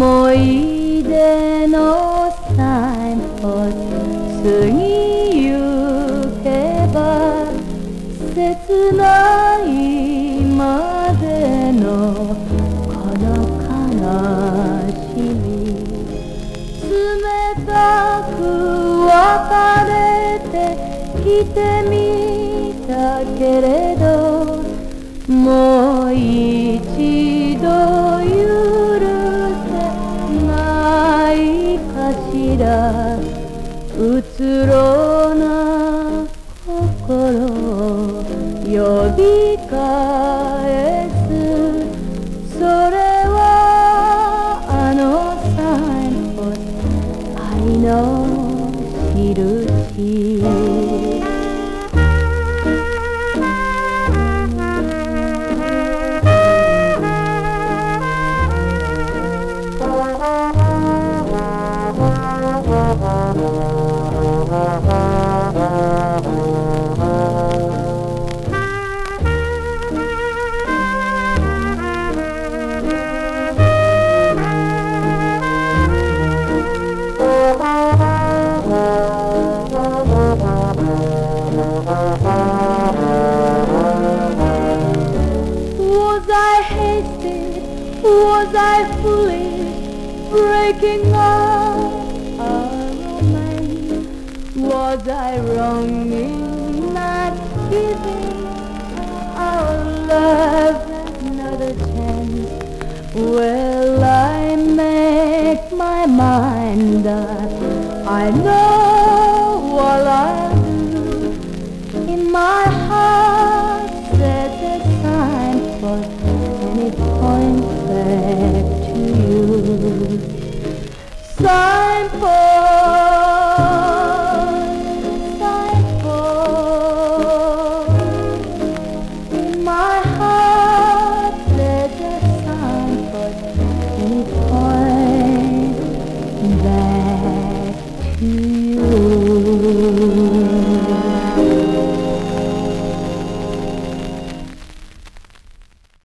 思い出のサインポスト過ぎゆけば切ないまでのこの悲しみ冷たく別れてきてみたけれどもう一度許せないかしらうつろな心を呼び返すそれはあのサインポスト愛の印Was I hasty? Was I foolish? Breaking up our romance? Was I wrong in not giving our love another chance? Well, I make my mind up. I know